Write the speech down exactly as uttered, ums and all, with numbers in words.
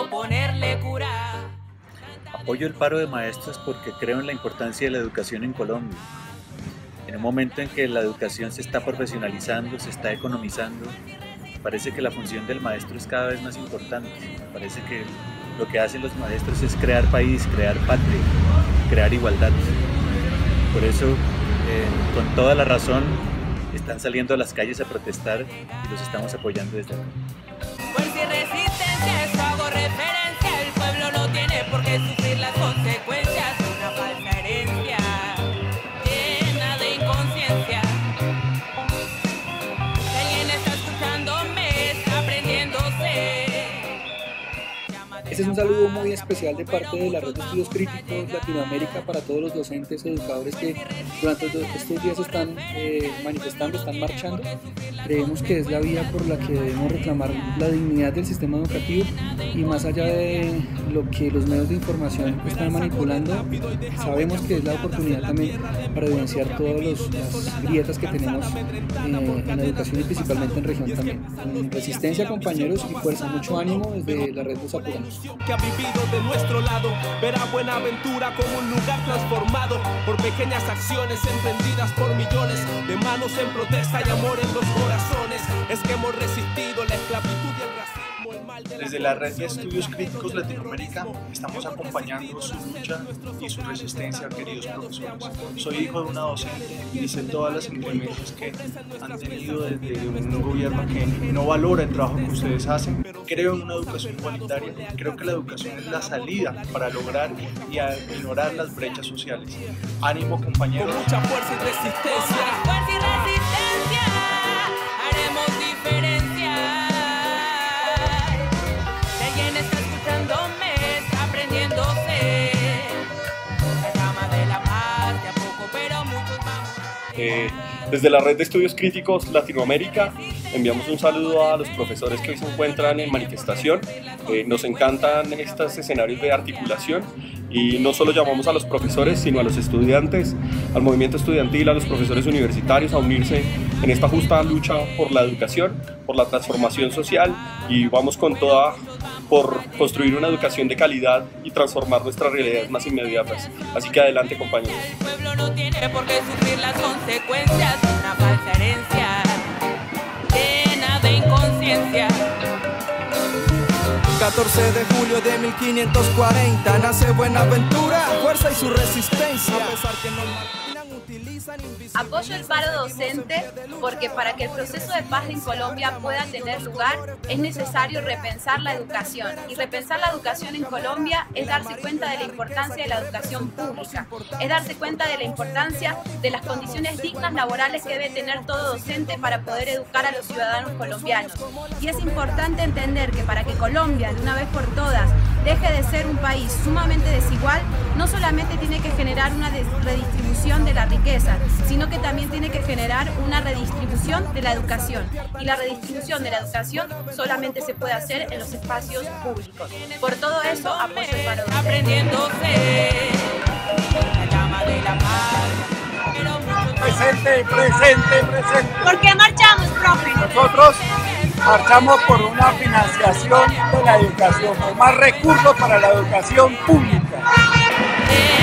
ponerle cura. Apoyo el paro de maestros porque creo en la importancia de la educación en Colombia. En un momento en que la educación se está profesionalizando, se está economizando, me parece que la función del maestro es cada vez más importante. Me parece que lo que hacen los maestros es crear país, crear patria, crear igualdad. Por eso, eh, con toda la razón, están saliendo a las calles a protestar y los estamos apoyando desde acá. Fuerza y resistencia, eso hago referencia. El pueblo no tiene por qué sufrir las consecuencias de una falsa herencia llena de inconsciencia. Si alguien está escuchándome, está aprendiéndose. Este es un saludo muy especial de parte de la Red de Estudios Críticos Latinoamérica para todos los docentes, educadores que durante estos días están eh, manifestando, están marchando. Creemos que es la vía por la que debemos reclamar la dignidad del sistema educativo y más allá de lo que los medios de información están manipulando, sabemos que es la oportunidad también para evidenciar todas los, las grietas que tenemos eh, en la educación y principalmente en región también. Con resistencia, compañeros, y fuerza, mucho ánimo desde la Red Los Apoyamos. Que ha vivido de nuestro lado, verá Buenaventura como un lugar transformado por pequeñas acciones emprendidas por millones de manos en protesta y amor en los corazones. Es que hemos resistido la esclavitud y el racismo, el mal de la... Desde la Red de Estudios Críticos Latinoamérica estamos acompañando su lucha y su resistencia, queridos profesores. Soy hijo de una docente y sé todas las inclemencias que han tenido desde un gobierno que no valora el trabajo que ustedes hacen. Creo en una educación igualitaria, creo que la educación es la salida para lograr y ignorar las brechas sociales. Ánimo, compañeros. Con mucha fuerza y resistencia. Fuerza y resistencia, haremos diferencia. Si alguien está escuchándome, está aprendiéndose. La llama de la paz, de a poco, pero muchos vamos. Eh, desde la Red de Estudios Críticos Latinoamérica enviamos un saludo a los profesores que hoy se encuentran en manifestación. Eh, nos encantan estos escenarios de articulación y no solo llamamos a los profesores sino a los estudiantes, al movimiento estudiantil, a los profesores universitarios a unirse en esta justa lucha por la educación, por la transformación social, y vamos con toda por construir una educación de calidad y transformar nuestras realidades más inmediatas. Así que adelante, compañeros. El pueblo no tiene por qué sufrir las consecuencias de una falsa herencia llena de inconsciencia. catorce de julio de mil quinientos cuarenta nace Buenaventura, fuerza y su resistencia. A pesar que nos marginan, utilizan invisibles. Apoyo el paro docente porque para que el proceso de paz en Colombia pueda tener lugar es necesario repensar la educación, y repensar la educación en Colombia es darse cuenta de la importancia de la educación pública, es darse cuenta de la importancia de las condiciones dignas laborales que debe tener todo docente para poder educar a los ciudadanos colombianos. Y es importante entender que para que Colombia de una vez por todas deje de ser un país sumamente desigual, no solamente tiene que generar una redistribución de la riqueza, sino que también tiene que generar una redistribución de la educación. Y la redistribución de la educación solamente se puede hacer en los espacios públicos. Por todo eso, apoyo el paro docente. Aprendiéndose la llama de la paz. Presente, presente, presente. ¿Por qué marchamos, profe? Nosotros marchamos por una financiación de la educación, por más recursos para la educación pública.